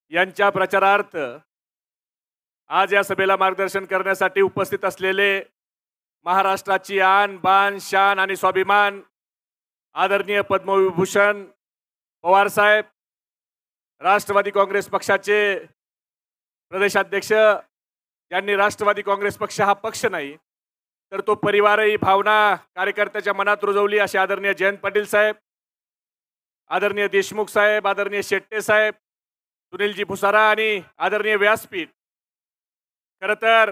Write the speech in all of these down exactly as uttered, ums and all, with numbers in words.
यांच्या प्रचारार्थ आज या सभेला मार्गदर्शन करण्यासाठी उपस्थित असलेले महाराष्ट्राची आन बान शान आणि स्वाभिमान आदरणीय पद्मविभूषण पवार साहेब, राष्ट्रवादी काँग्रेस पक्षाचे प्रदेशाध्यक्ष, ज्यांनी राष्ट्रवादी काँग्रेस पक्ष हा पक्ष नाही तर तो परिवारही भावना कार्यकर्त्याच्या मनात रुजवली असे आदरणीय जयंत पाटील साहेब, आदरणीय देशमुख साहेब, आदरणीय शेट्टे साहेब, सुनीलजी भुसारा आणि आदरणीय व्यासपीठ. खरं तर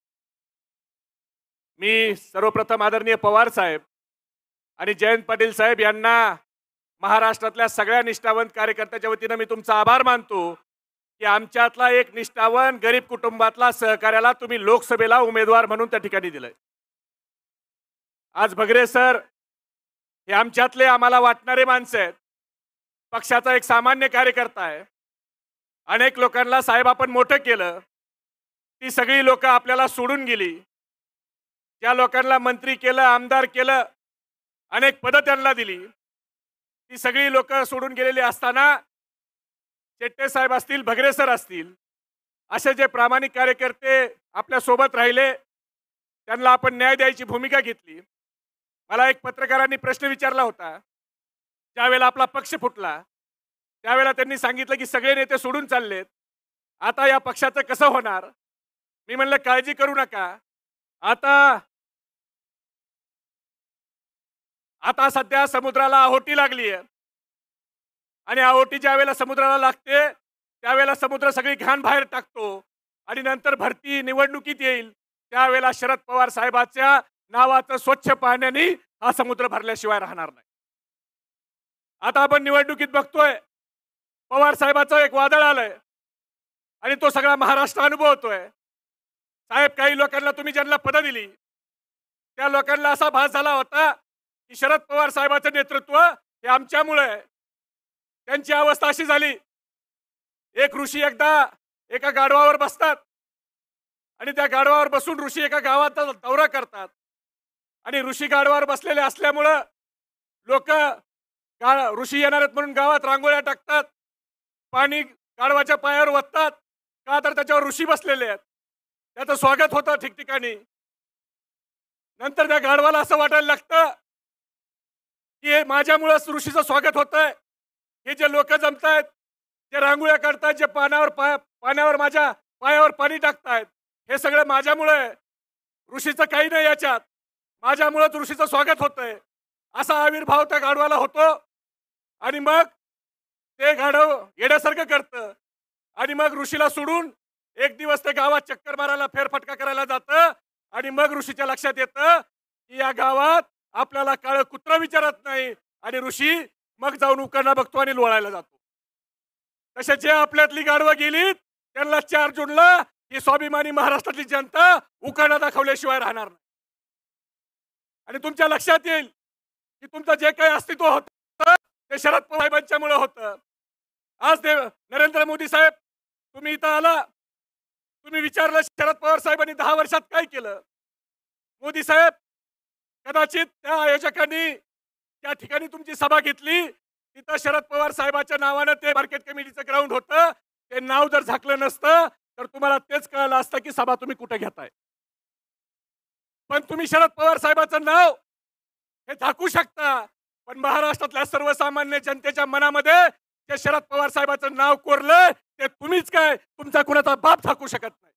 मी सर्वप्रथम आदरणीय पवार साहेब आणि जयंत पाटील साहेब यांना महाराष्ट्रातल्या सगळ्या निष्ठावंत कार्यकर्त्याच्या वतीने मी तुमचा आभार मानतो की आमच्यातला एक निष्ठावंत गरीब कुटुंबातला सहकार्याला तुम्ही लोकसभेला उमेदवार म्हणून त्या ठिकाणी दिलंय. आज भगरे सर हे आमच्यातले आम्हाला वाटणारे माणसं आहेत. पक्षाचा एक सामान्य कार्यकर्ता आहे. अनेक लोकांना साहेब आपण मोठं केलं, ती सगळी लोक आपल्याला सोडून गेली. ज्या लोकांना मंत्री केलं, आमदार केलं, अनेक पदं त्यांना दिली, ती सगळी लोक सोडून गेलेली असताना शेट्टे साहेब असतील, भगरे सर असतील, असे जे प्रामाणिक कार्यकर्ते आपल्या सोबत राहिले त्यांना आपण न्याय द्यायची भूमिका घेतली. मला एक पत्रकारांनी प्रश्न विचारला होता, ज्यावेळेला आपला पक्ष फुटला त्यावेळेला त्यांनी सांगितलं की सगळे नेते सोडून चाललेत, आता या पक्षाचं कसं होणार. मी म्हणलं काळजी करू नका, आता आता सध्या समुद्राला आहोटी लागली आहे आणि आहोटी ज्या वेळेला समुद्राला लागते त्यावेळेला समुद्र सगळी घाण बाहेर टाकतो आणि नंतर भरती निवडणुकीत येईल त्यावेळेला शरद पवार साहेबांच्या नावाचं स्वच्छ पाण्याने हा समुद्र भरल्याशिवाय राहणार नाही. आता आपण निवडणुकीत बघतोय पवार साहेबाचं एक वादळ आलंय आणि तो सगळा महाराष्ट्र अनुभवतोय. साहेब, काही लोकांना तुम्ही ज्यांना पदं दिली त्या लोकांना असा भास झाला होता की शरद पवार साहेबांचं नेतृत्व हे आमच्यामुळे आहे. त्यांची अवस्था अशी झाली, एक ऋषी एकदा एका गाढवावर बसतात आणि त्या गाढवावर बसून ऋषी एका गावाचा दौरा करतात आणि ऋषी गाढवावर बसलेले असल्यामुळं लोक ऋषी येणार आहेत म्हणून गावात रांगोळ्या टाकतात, पाणी गाढवाच्या पायावर ओततात, का तर त्याच्यावर ऋषी बसलेले आहेत. त्याचं स्वागत होतं ठिकठिकाणी. नंतर त्या गाढवाला असं वाटायला लागतं की माझ्यामुळेच ऋषीचं स्वागत होतंय. हे जे लोक जमतायत, जे रांगोळ्या काढतायत, जे पाण्यावर पाय पाण्यावर माझ्या पायावर पाणी टाकतायत, हे सगळं माझ्यामुळे. ऋषीचं काही नाही याच्यात, माझ्यामुळेच ऋषीचं स्वागत होतंय असा आविर्भाव त्या गाढवाला होतो. आणि मग ते गाढव येण्यासारखं करतं आणि मग ऋषीला सोडून एक दिवस ते गावात चक्कर मारायला फेरफटका करायला जातं आणि मग ऋषीच्या लक्षात येतं की या गावात आपल्याला काळं कुत्रं विचारत नाही आणि ऋषी मग जाऊन उकडला बघतो आणि लोळायला जातो. तसे जे आपल्यातली गाढवं गेलीत त्यांना चार जूनला ही स्वाभिमानी महाराष्ट्रातली जनता उकडा दाखवल्याशिवाय राहणार नाही. आणि तुमच्या लक्षात येईल की तुमचं जे काही अस्तित्व होतं ते शरद पवार साहेबांच्यामुळे होतं. आज ते नरेंद्र मोदी साहेब, तुम्ही इथं आला, तुम्ही विचारलं शरद पवार साहेबांनी दहा वर्षात काय केलं. मोदी साहेब, कदाचित त्या आयोजकांनी त्या ठिकाणी तुमची सभा घेतली, तिथं शरद पवार साहेबांच्या नावानं ते मार्केट कमिटीचं ग्राउंड होतं, ते नाव जर झाकलं नसतं तर तुम्हाला तेच कळलं असतं की सभा तुम्ही कुठे घेताय. पण तुम्ही शरद पवार साहेबांचं नाव हे झाकू शकता, पण महाराष्ट्रातल्या सर्वसामान्य जनतेच्या मनामध्ये जे शरद पवार साहेबांचं नाव कोरलंय ते तुम्हीच काय, तुमचा कुणाचा बाप झाकू शकत नाही.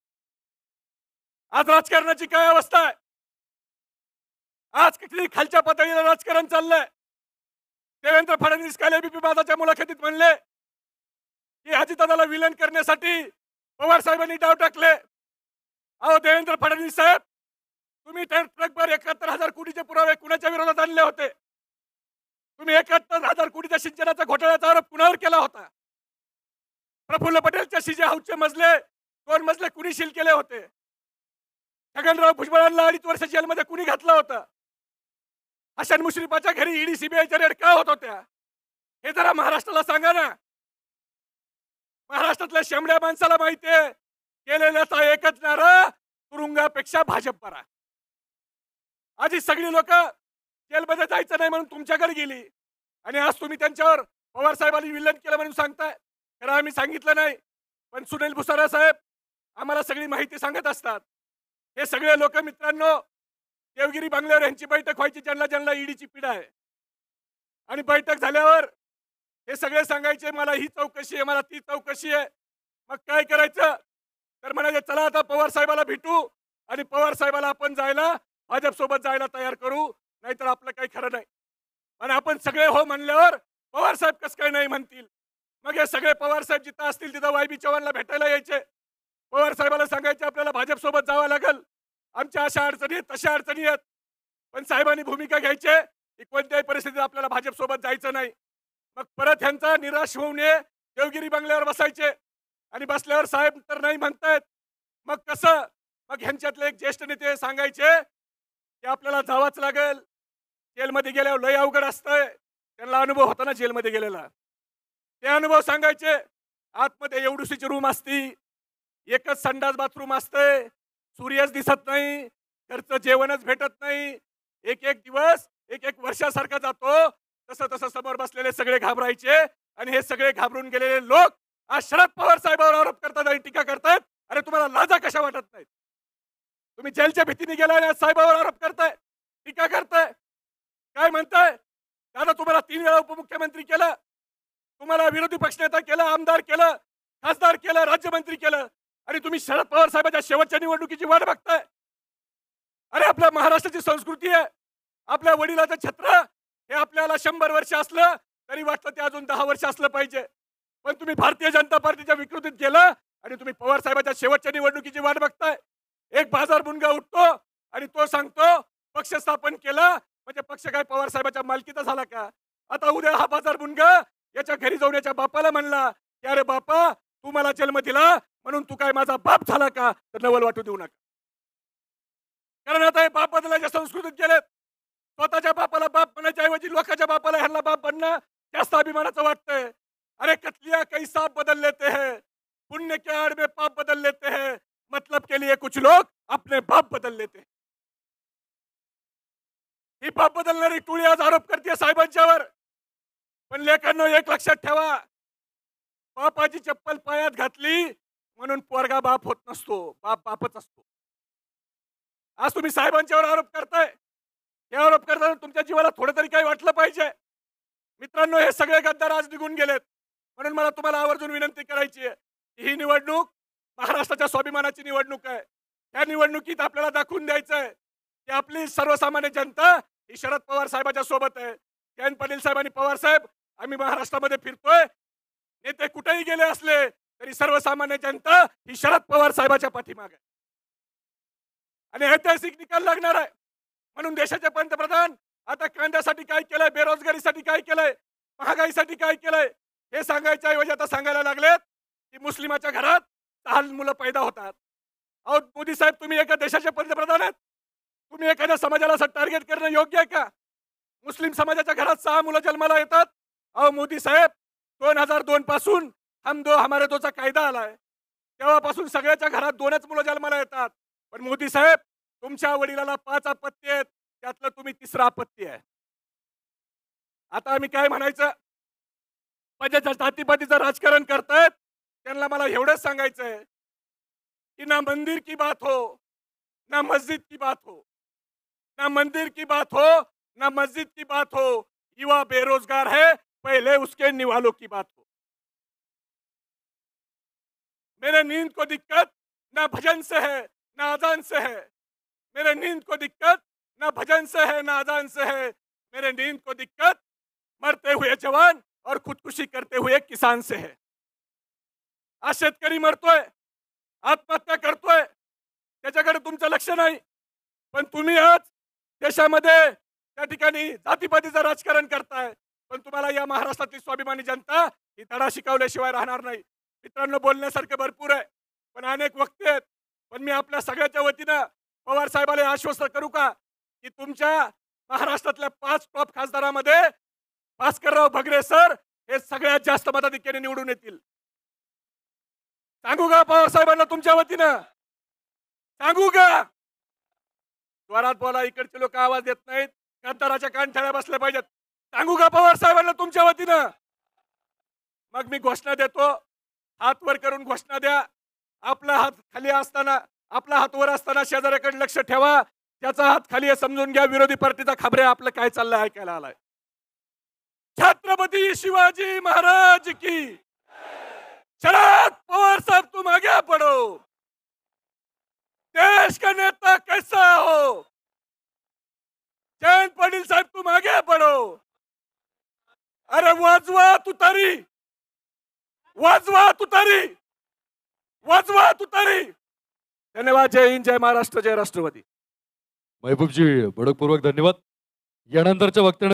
आज राजकारणाची काय अवस्था आहे. आज किती खालच्या पातळीला राजकारण चाललंय. देवेंद्र फडणवीस काल एबीपी माझाच्या मुलाखतीत म्हणले की अजितदादाला विलन करण्यासाठी पवार साहेबांनी डाव टाकले. अहो देवेंद्र फडणवीस साहेब, तुम्ही ट्रकभर एकाहत्तर हजार कोटीचे पुरावे कुणाच्या विरोधात आणले होते. तुम्ही एकाहत्तर हजार कोटीच्या सिंचनाचा घोटाळ्याचा आरोप कुणावर केला होता. प्रफुल्ल पटेलच्या सीजे हाऊसचे मजले दोन मजले कुणी सील केले होते. छगनराव भुजबळांना अडीच वर्ष जेलमध्ये कुणी घातला होता. हसन मुश्रीफाच्या घरी ईडी सीबीआयच्या रेड का होत होत्या हे जरा महाराष्ट्राला सांगा ना. महाराष्ट्रातल्या शेंबड्या माणसाला माहितीये केलेल्याचा एकच नारा, तुरुंगापेक्षा भाजप बरा. आधी सगळी लोक जेलमध्ये जायचं नाही म्हणून तुमच्याकडे गेली आणि आज तुम्ही त्यांच्यावर पवार साहेबांनी विलन केलं म्हणून सांगताय. खरं आम्ही सांगितलं नाही, पण सुनील भुसारा साहेब आम्हाला सगळी माहिती सांगत असतात. हे सगळे लोक मित्रांनो, देवगिरी बंगल्यावर यांची बैठक व्हायची, ज्यांना ज्यांना ईडीची पीडा आहे. आणि बैठक झाल्यावर हे सगळे सांगायचे मला ही चौकशी आहे, मला ती चौकशी आहे. मग काय करायचं? तर म्हणाले चला आता पवार साहेबाला भेटू आणि पवार साहेबाला आपण जायला भाजप सोबत जायला तयार करू, नाहीतर आपलं काही खरं नाही. आणि आपण सगळे हो म्हणल्यावर पवार साहेब कसं काय नाही म्हणतील? मग हे सगळे पवार साहेब जिथं असतील तिथं वाय बी चव्हाणला भेटायला यायचे. पवार साहेबाला सांगायचे आपल्याला भाजप सोबत जावं लागेल, आमच्या अशा अडचणी आहेत, तशा अडचणी आहेत. पण साहेबांनी भूमिका घ्यायचे की कोणत्याही परिस्थितीत आपल्याला भाजप सोबत जायचं नाही. मग परत ह्यांचा निराश होऊ नये देवगिरी बंगल्यावर बसायचे आणि बसल्यावर साहेब तर नाही म्हणतायत. मग कसं? मग ह्यांच्यातले एक ज्येष्ठ नेते सांगायचे की आपल्याला जावंच लागेल, जेलमध्ये गेल्यावर लय अवघड असतंय. त्यांना अनुभव होता ना जेलमध्ये गेलेला. ते अनुभव सांगायचे. आतमध्ये एवढीशी रूम असती, एकच संडास बाथरूम असते, सूर्यच दिसत नाही, घरचं जेवणच भेटत नाही. एक एक दिवस एक एक वर्षासारखा जातो. तसं तसं समोर बसलेले सगळे घाबरायचे आणि हे सगळे घाबरून गेलेले लोक आज शरद पवार साहेबांवर आरोप करतात आणि टीका करतात. अरे तुम्हाला लाजा कशा वाटत नाहीत? तुम्ही जेलच्या भीतीने गेलाय आणि साहेबांवर आरोप करताय, टीका करताय. काय म्हणताय? दादा तुम्हाला तीन वेळा उपमुख्यमंत्री केलं, तुम्हाला विरोधी पक्षनेता केलं, आमदार केलं, खासदार केलं, राज्यमंत्री केलं आणि तुम्ही शरद पवार साहेबांच्या शेवटच्या निवडणुकीची वाट बघताय. अरे आपल्या महाराष्ट्राची संस्कृती आहे, आपल्या वडिलाचं छत्र हे आपल्याला शंभर वर्ष असलं तरी वाटतं ते अजून दहा वर्ष असलं पाहिजे. पण तुम्ही भारतीय जनता पार्टीच्या विकृतीत गेलं आणि तुम्ही पवार साहेबांच्या शेवटच्या निवडणुकीची वाट बघताय. एक बाजार मुनगा उठतो आणि तो सांगतो पक्ष स्थापन केला म्हणजे पक्ष काय पवार साहेबांच्या मालकीचा झाला का? आता उद्या हा बाजार मुनगा याच्या घरी जाऊन याच्या बापाला म्हणला की अरे बापा तू मला जन्म दिला म्हणून तू काय माझा बाप झाला का? तर नवल वाटू देऊ नका. कारण आता हे बाप बदलायच्या संस्कृतीत गेलेत. स्वतःच्या बापाला बाप बनायच्या ऐवजी लोकांच्या बापाला ह्यांना बाप बनणं जास्त अभिमानाचं वाटतंय. अरे कतलिया कई सांप बदल लेते हैं, पुण्य के आड़ में पाप बदल लेते हैं, मतलब के लिए कुछ लोग अपने बाप बदल लेते हैं. ही बाप बदलणारी टोळी आज आरोप करते साहेबांच्यावर. पण लेखांनो एक लक्षात ठेवा, बापाची चप्पल पायात घातली म्हणून पोरगा बाप होत नसतो, बाप बापच असतो. आज तुम्ही साहेबांच्यावर आरोप करताय, हे आरोप करताना तुमच्या जीवाला थोडं तरी काही वाटलं पाहिजे. मित्रांनो हे सगळे गद्दार आज निघून गेलेत. म्हणून मला तुम्हाला आवर्जून विनंती करायची आहे की ही निवडणूक महाराष्ट्राच्या स्वाभिमानाची निवडणूक आहे. या निवडणुकीत आपल्याला दाखवून द्यायचं आहे की आपली सर्वसामान्य जनता ही शरद पवार साहेबांच्या सोबत आहे. जयंत पाटील साहेब आणि पवार साहेब आम्ही महाराष्ट्रामध्ये फिरतोय. नेते कुठेही गेले असले तरी सर्वसामान्य जनता ही शरद पवार साहेबांच्या पाठीमागे आहे आणि ऐतिहासिक निकाल लागणार आहे. म्हणून देशाचे पंतप्रधान आता कांद्यासाठी काय केलंय, बेरोजगारीसाठी काय केलंय, महागाईसाठी काय केलंय हे सांगायच्या ऐवजी आता सांगायला लागलेत की मुस्लिमाच्या घरात दहा मुलं पैदा होतात. अहो मोदी साहेब तुम्ही एका देशाचे पंतप्रधान आहेत, तुम्ही एखाद्या समाजाला असं टार्गेट करणं योग्य आहे का? मुस्लिम समाजाच्या घरात सहा मुलं जन्माला येतात. अहो मोदी साहेब दोन हजार दोन पासून हम दो हमारे दोचा कायदा आलाय, तेव्हापासून सगळ्याच्या घरात दोनच मुलं जन्माला येतात. पण मोदी साहेब तुमच्या वडिलाला पाच अपत्य आहेत, त्यातलं तुम्ही तिसरा अपत्य आहे. आता आम्ही काय म्हणायचं? म्हणजे जातीपातीचं राजकारण करतायत त्यांना मला एवढंच सांगायचं आहे कि ना मंदिर की बात हो, ना मस्जिद की बात हो, ना मंदिर की बात हो, ना मस्जिद की बात हो, युवा बेरोजगार है पहले उसके निवालों की बात हो. मेरे नींद को दिक्कत ना भजन से है ना अजान से है, मेरे नींद को दिक्कत ना भजन से है ना अजान से है, मेरे नींद को दिक्कत मरते हुए जवान और खुदकुशी करते हुए किसान से है. आज शेतकरी मरतोय, आत्महत्या करतोय, त्याच्याकडे तुमचं लक्ष नाही. पण तुम्ही आज देशामध्ये त्या ठिकाणी जातीपातीचं राजकारण करताय. पण तुम्हाला या महाराष्ट्रातली स्वाभिमानी जनता ही धडा शिकवल्याशिवाय राहणार नाही. मित्रांनो बोलण्यासारखं भरपूर आहे पण अनेक वक्ते आहेत. पण मी आपल्या सगळ्याच्या वतीनं पवार साहेबाला आश्वस्त करू का की तुमच्या महाराष्ट्रातल्या पाच टॉप खासदारांमध्ये भास्करराव भगरे सर हे सगळ्यात जास्त मताधिक्याने निवडून येतील. सांगू का पवार साहेबांना तुमच्या वतीनं? सांगू का? जोरात बोला, इकडचे लोक आवाज देत नाहीत, गद्दाराच्या कानठळ्या बसल्या पाहिजेत. सांगू का पवार साहेबांना तुमच्या वतीनं? मग मी घोषणा देतो हात वर करून घोषणा द्या. आपला हात खाली असताना, आपला हात वर असताना शेजाऱ्याकडे लक्ष ठेवा. त्याचा हात खाली आहे समजून घ्या. विरोधी पार्टीचा खबरे आपलं काय चाललंय ऐकायला आलाय. छत्रपती शिवाजी महाराज की. शरद पवार साहब तुम आगे बढ़ो. देश का नेता कैसा हो. जयंत पाटील साहेब तुम आगे बढ़ो. अरे वाजवा तुतारी, वाजवा तुतारी, वाजवा तुतारी. धन्यवाद. जय हिंद, जय महाराष्ट्र, जय राष्ट्रवादी. महबूबजी भडकपूर्वक धन्यवाद. यानंतरच्या वक्तव्य